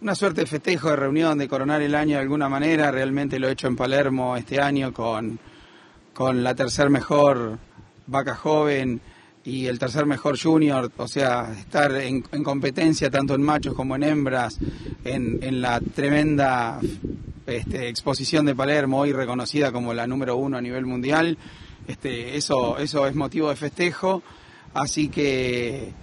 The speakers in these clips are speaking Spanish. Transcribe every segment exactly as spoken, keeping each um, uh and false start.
una suerte de festejo, de reunión, de coronar el año de alguna manera. Realmente lo he hecho en Palermo este año con, con la tercer mejor vaca joven y el tercer mejor junior, o sea, estar en, en competencia tanto en machos como en hembras, en, en la tremenda este, exposición de Palermo, hoy reconocida como la número uno a nivel mundial. Este, eso, eso es motivo de festejo, así que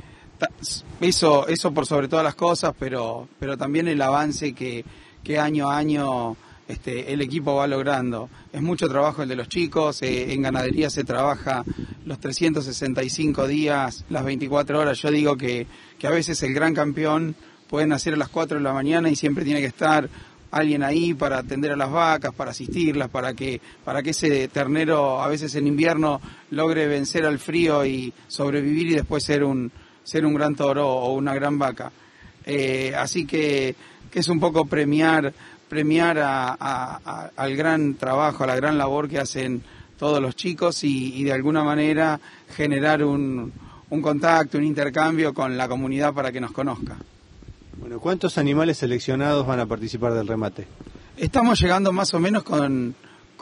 eso, eso por sobre todas las cosas, pero, pero también el avance que, que año a año este, el equipo va logrando. Es mucho trabajo el de los chicos, eh, en ganadería se trabaja los trescientos sesenta y cinco días, las veinticuatro horas. Yo digo que, que a veces el gran campeón puede nacer a las cuatro de la mañana y siempre tiene que estar alguien ahí para atender a las vacas, para asistirlas, para que, para que ese ternero a veces en invierno logre vencer al frío y sobrevivir y después ser un, ser un gran toro o una gran vaca. Eh, así que, que es un poco premiar, premiar a, a, a, al gran trabajo, a la gran labor que hacen todos los chicos y, y de alguna manera generar un, un contacto, un intercambio con la comunidad para que nos conozca. Bueno, ¿cuántos animales seleccionados van a participar del remate? Estamos llegando más o menos con,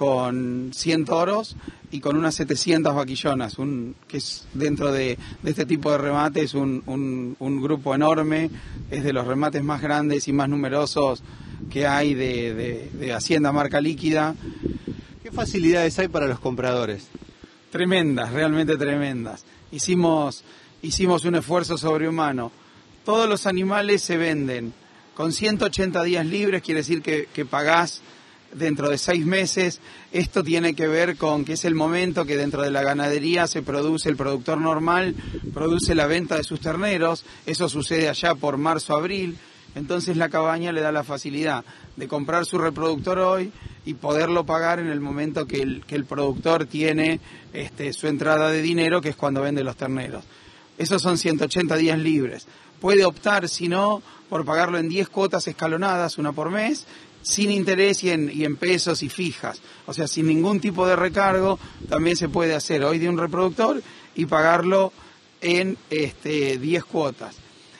con cien toros y con unas setecientas vaquillonas, un, que es dentro de, de este tipo de remate es un, un, un grupo enorme, es de los remates más grandes y más numerosos que hay de, de, de Hacienda Marca Líquida. ¿Qué facilidades hay para los compradores? Tremendas, realmente tremendas. Hicimos, hicimos un esfuerzo sobrehumano. Todos los animales se venden con ciento ochenta días libres, quiere decir que, que pagás dentro de seis meses. Esto tiene que ver con que es el momento que dentro de la ganadería se produce, el productor normal produce la venta de sus terneros. Eso sucede allá por marzo, abril. Entonces la cabaña le da la facilidad de comprar su reproductor hoy y poderlo pagar en el momento que el, que el productor tiene este, su entrada de dinero, que es cuando vende los terneros. Esos son ciento ochenta días libres. Puede optar, si no, por pagarlo en diez cuotas escalonadas, una por mes, sin interés y en, y en pesos y fijas. O sea, sin ningún tipo de recargo, también se puede hacer hoy de un reproductor y pagarlo en este, diez cuotas.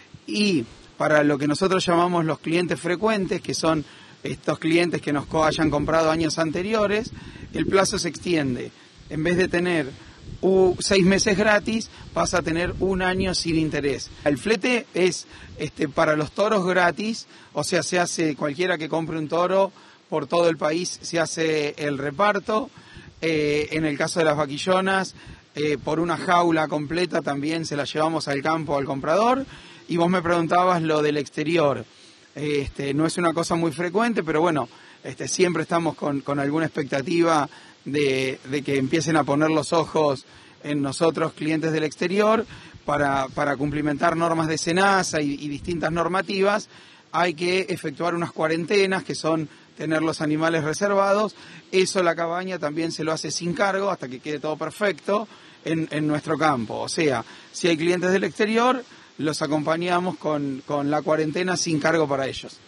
Y para lo que nosotros llamamos los clientes frecuentes, que son estos clientes que nos hayan comprado años anteriores, el plazo se extiende. En vez de tener Uh, seis meses gratis, vas a tener un año sin interés. El flete es este, para los toros gratis, o sea, se hace cualquiera que compre un toro por todo el país, se hace el reparto. Eh, en el caso de las vaquillonas, eh, por una jaula completa también se la llevamos al campo al comprador. Y vos me preguntabas lo del exterior. Este, no es una cosa muy frecuente, pero bueno, este, siempre estamos con, con alguna expectativa De, de que empiecen a poner los ojos en nosotros, clientes del exterior, para, para cumplimentar normas de SENASA y, y distintas normativas. Hay que efectuar unas cuarentenas, que son tener los animales reservados. Eso la cabaña también se lo hace sin cargo hasta que quede todo perfecto en, en nuestro campo. O sea, si hay clientes del exterior, los acompañamos con, con la cuarentena sin cargo para ellos.